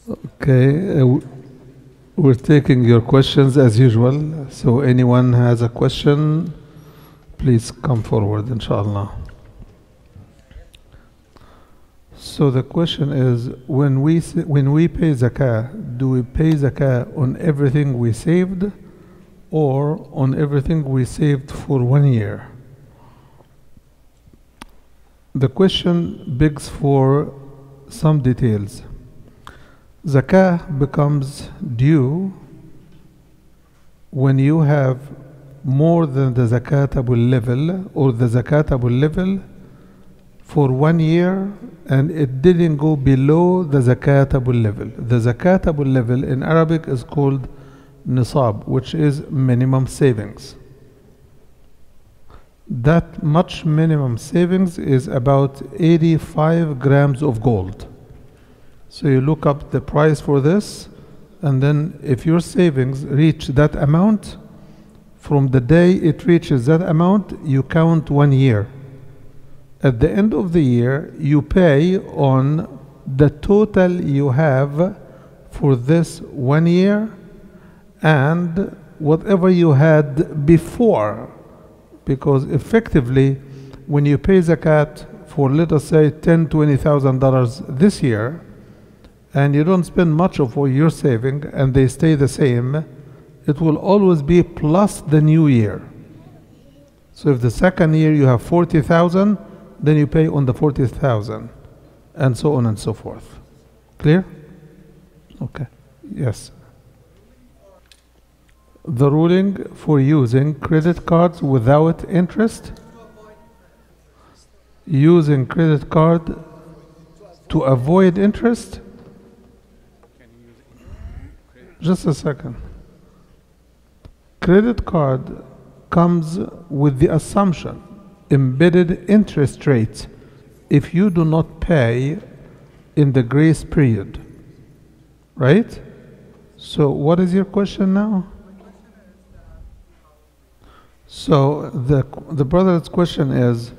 Okay, we're taking your questions as usual. So anyone has a question, please come forward, inshallah. So the question is, when we pay zakah, do we pay zakah on everything we saved or on everything we saved for 1 year? The question begs for some details. Zakah becomes due when you have more than the zakatable level or the zakatable level for 1 year and it didn't go below the zakatable level. The zakatable level in Arabic is called nisab, which is minimum savings. That much minimum savings is about 85 grams of gold. So you look up the price for this, and then if your savings reach that amount, from the day it reaches that amount, you count 1 year. At the end of the year, you pay on the total you have for this 1 year and whatever you had before. Because effectively, when you pay zakat for, let us say, $10,000, $20,000 this year, and you don't spend much of what you're saving and they stay the same, it will always be plus the new year. So if the second year you have 40,000, then you pay on the 40,000, and so on and so forth. Clear? Okay. Yes. The ruling for using credit cards without interest. Using credit card to avoid interest. Just a second. Credit card comes with the assumption, embedded interest rate, if you do not pay in the grace period. Right? So what is your question now? So the brother's question is,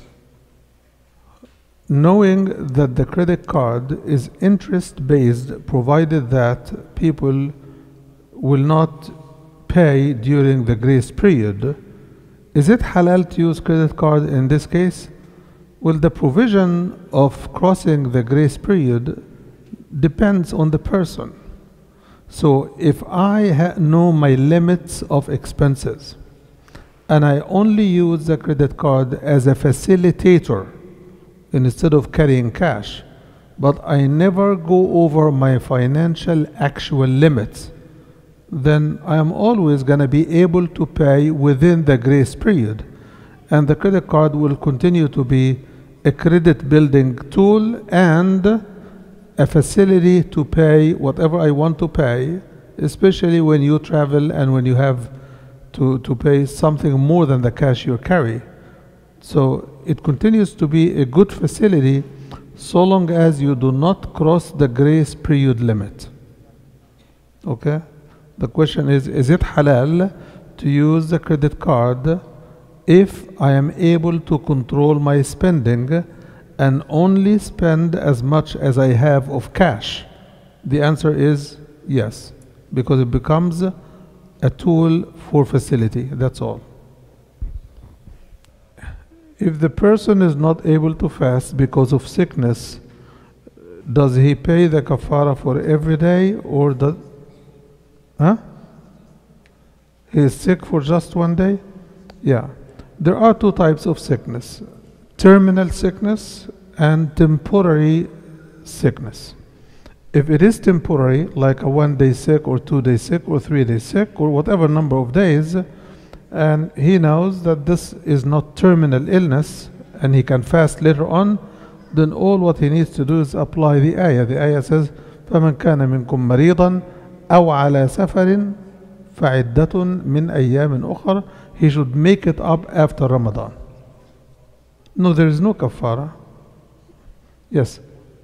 knowing that the credit card is interest based, provided that people will not pay during the grace period, is it halal to use credit card in this case? Well, the provision of crossing the grace period depends on the person. So if I know my limits of expenses and I only use the credit card as a facilitator instead of carrying cash, but I never go over my financial actual limits, then I am always going to be able to pay within the grace period. And the credit card will continue to be a credit building tool and a facility to pay whatever I want to pay, especially when you travel and when you have to pay something more than the cash you carry. So it continues to be a good facility so long as you do not cross the grace period limit. Okay? The question is it halal to use the credit card if I am able to control my spending and only spend as much as I have of cash? The answer is yes, because it becomes a tool for facility, that's all. If the person is not able to fast because of sickness, does he pay the kafara for every day, or does he is sick for just 1 day? Yeah. There are two types of sickness: terminal sickness and temporary sickness. If it is temporary, like a 1 day sick or 2 day sick or 3 day sick or whatever number of days, and he knows that this is not terminal illness and he can fast later on, then all what he needs to do is apply the ayah. The ayah says, فَمَنْ كَانَ مِنْكُمْ مَرِيضًا أَوْ عَلَى سَفَرٍ فَعِدَّةٌ مِنْ أَيَّامٍ أُخَرَ. He should make it up after Ramadan. No, there is no kafara. Yes.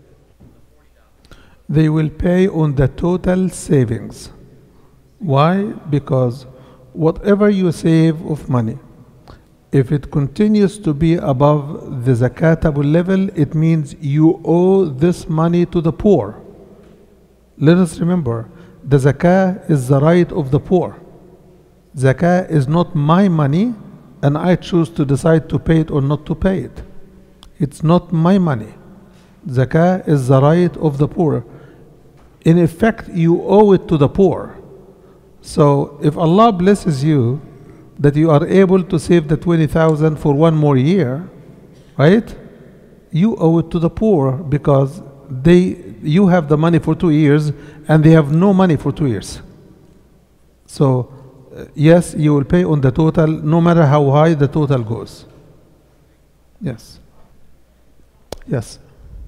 They will pay on the total savings. Why? Because whatever you save of money, if it continues to be above the zakatable level, it means you owe this money to the poor. Let us remember, the zakah is the right of the poor. Zakah is not my money and I choose to decide to pay it or not to pay it. It's not my money. Zakah is the right of the poor. In effect, you owe it to the poor. So if Allah blesses you that you are able to save the 20,000 for one more year, right? You owe it to the poor because you have the money for 2 years and they have no money for 2 years. So yes, you will pay on the total no matter how high the total goes. Yes. Yes.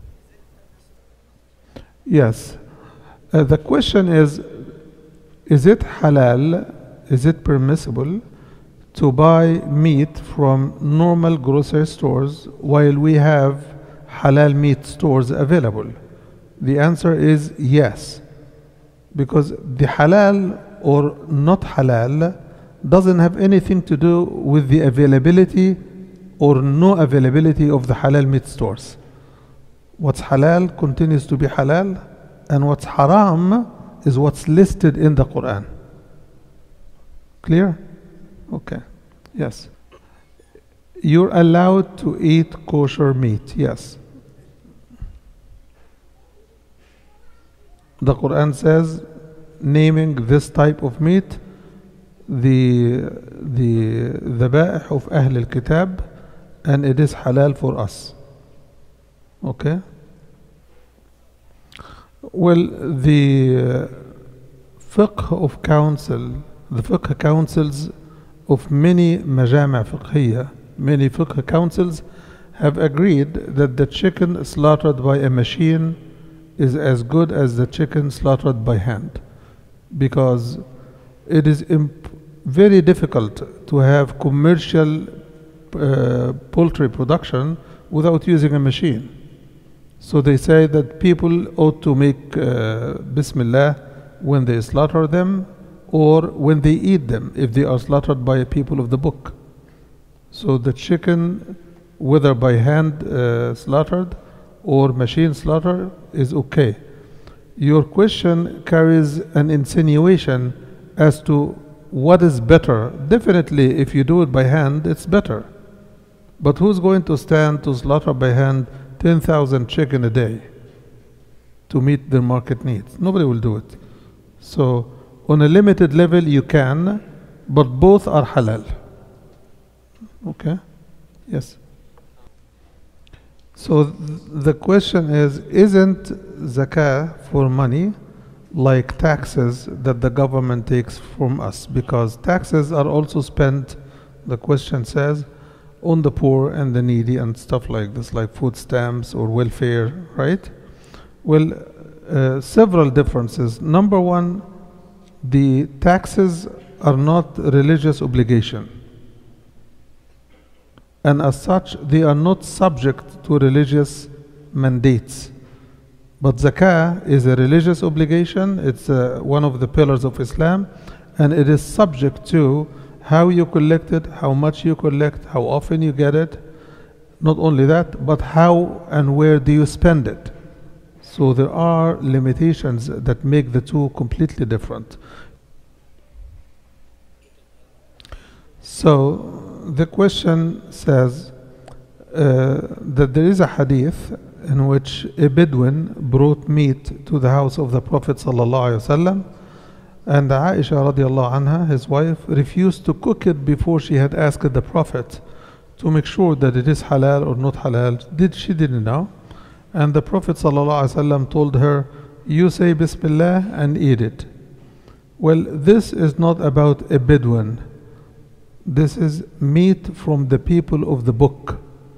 Yes. The question is it halal, is it permissible to buy meat from normal grocery stores while we have halal meat stores available? The answer is yes, because the halal or not halal doesn't have anything to do with the availability or no availability of the halal meat stores. What's halal continues to be halal, and what's haram is what's listed in the Quran. Clear? Okay. Yes. You're allowed to eat kosher meat. Yes. The Quran says, naming this type of meat, the dhabaih of Ahl al-Kitab, and it is halal for us. Okay? Well, the fiqh of council, the fiqh councils of many majama' fiqhiyya, many fiqh councils have agreed that the chicken slaughtered by a machine is as good as the chicken slaughtered by hand, because it is very difficult to have commercial poultry production without using a machine. So they say that people ought to make Bismillah when they slaughter them or when they eat them, if they are slaughtered by people of the book. So the chicken, whether by hand slaughtered or machine slaughter, is okay. Your question carries an insinuation as to what is better. Definitely, if you do it by hand, it's better. But who's going to stand to slaughter by hand 10,000 chicken a day to meet their market needs? Nobody will do it. So on a limited level you can, but both are halal. Okay? Yes. So the question is, isn't zakah for money like taxes that the government takes from us? Because taxes are also spent, the question says, on the poor and the needy and stuff like this, like food stamps or welfare, right? Well, several differences. Number one, the taxes are not religious obligation, and as such they are not subject to religious mandates. But zakah is a religious obligation. It's one of the pillars of Islam, and it is subject to how you collect it, how much you collect, how often you get it. Not only that, but how and where do you spend it. So there are limitations that make the two completely different. So the question says that there is a hadith in which a Bedouin brought meat to the house of the Prophet ﷺ, and Aisha radiallahu anha, his wife, refused to cook it before she had asked the Prophet to make sure that it is halal or not halal. She didn't know. And the Prophet ﷺ told her, you say Bismillah and eat it. Well, this is not about a Bedouin. This is meat from the people of the book.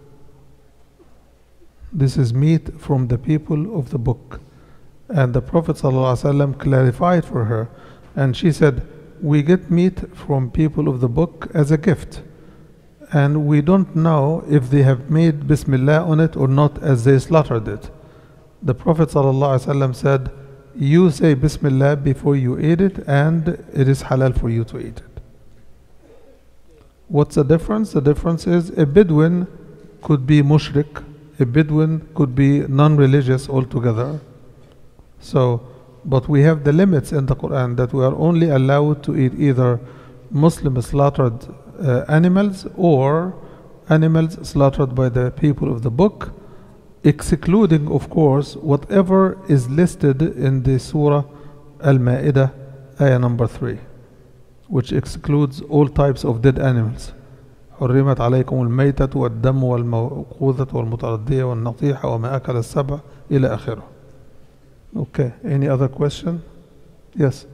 This is meat from the people of the book. And the Prophet ﷺ clarified for her, and she said, we get meat from people of the book as a gift, and we don't know if they have made Bismillah on it or not as they slaughtered it. The Prophet ﷺ said, you say Bismillah before you eat it, and it is halal for you to eat it. What's the difference? The difference is a Bedouin could be mushrik, a Bedouin could be non-religious altogether. So But we have the limits in the Quran that we are only allowed to eat either Muslim slaughtered animals or animals slaughtered by the people of the book, excluding, of course, whatever is listed in the Surah Al-Ma'idah, ayah number 3, which excludes all types of dead animals. حرمت عليكم الميتة والدم والموقوذة والمتردية والنطيحة وما أكل السبع إلى آخره. Okay, any other question? Yes.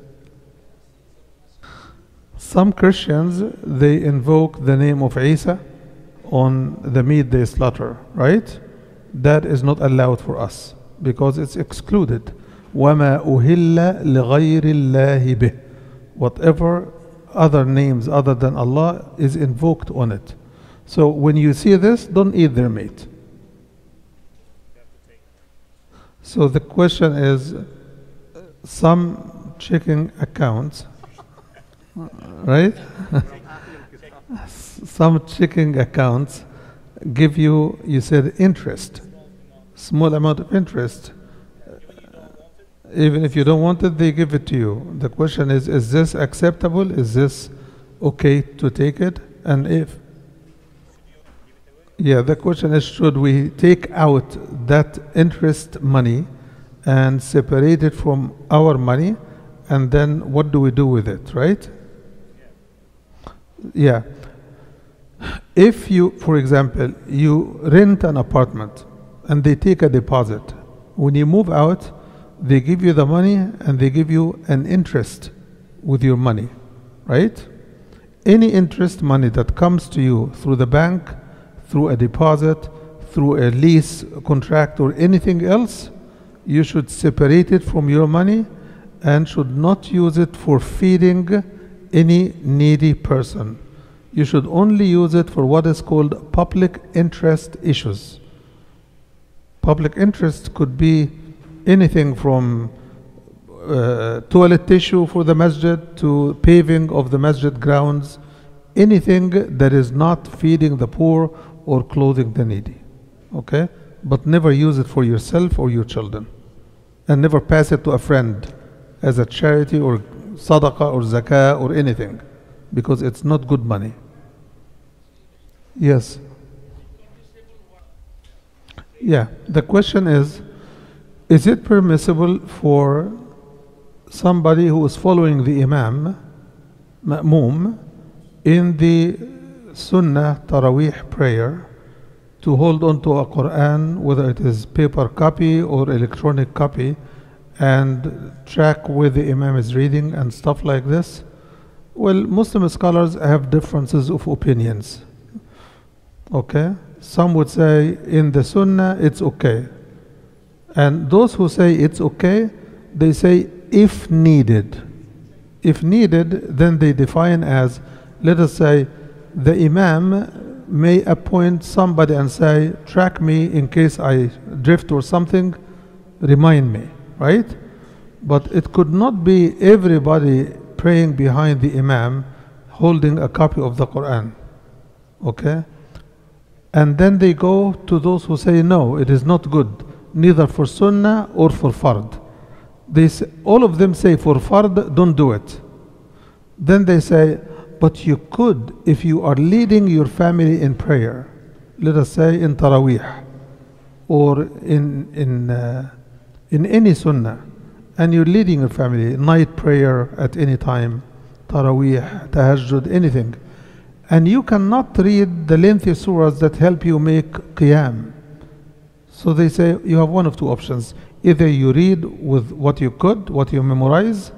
Some Christians, they invoke the name of Isa on the meat they slaughter, right? That is not allowed for us because it's excluded. وَمَا أُهِلَّ لِغَيْرِ اللَّهِ بِهِ. Whatever other names other than Allah is invoked on it. So when you see this, don't eat their meat. So the question is, some checking accounts, right? Some checking accounts give you, you said interest, small amount of interest. Even if you don't want it, they give it to you. The question is this acceptable? Is this okay to take it? And if, yeah, the question is, should we take out that interest money and separate it from our money? And then what do we do with it, right? Yeah. If you, for example, you rent an apartment and they take a deposit. When you move out, they give you the money and they give you an interest with your money, right? Any interest money that comes to you through the bank, through a deposit, through a lease contract or anything else, you should separate it from your money and should not use it for feeding any needy person. You should only use it for what is called public interest issues. Public interest could be anything from toilet tissue for the masjid to paving of the masjid grounds, anything that is not feeding the poor or clothing the needy. Okay? But never use it for yourself or your children. And never pass it to a friend as a charity or sadaqah or zakah or anything, because it's not good money. Yes. Yeah, the question is it permissible for somebody who is following the Imam, Ma'moom, in the Sunnah Taraweeh prayer to hold on to a Quran, whether it is paper copy or electronic copy, and track where the Imam is reading and stuff like this? Well, Muslim scholars have differences of opinions. Okay? Some would say in the Sunnah it's okay. And those who say it's okay, they say if needed. If needed, then they define as, let us say, the Imam may appoint somebody and say, track me in case I drift or something, remind me, right? But it could not be everybody praying behind the Imam holding a copy of the Quran. Okay? And then they go to those who say, no, it is not good, neither for Sunnah or for Fard. They say, all of them say for Fard, don't do it. Then they say, but you could if you are leading your family in prayer, let us say in Taraweeh or in any Sunnah, and you're leading your family, night prayer at any time, Taraweeh, Tahajjud, anything, and you cannot read the lengthy surahs that help you make Qiyam. So they say you have one of two options. Either you read with what you could, what you memorize,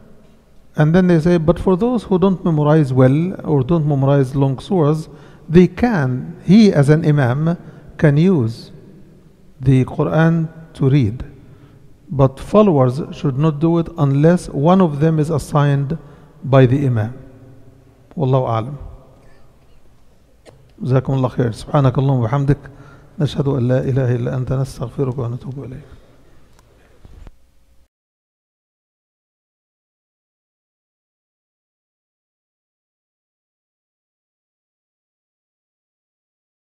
and then they say, but for those who don't memorize well or don't memorize long surahs, they can, he as an Imam can use the Quran to read. But followers should not do it unless one of them is assigned by the Imam. Wallahu a'lam. جزاكم الله خير. سبحانك اللهم وبحمدك نشهد أن لا إله إلا أنت نستغفرك ونتوب إليك.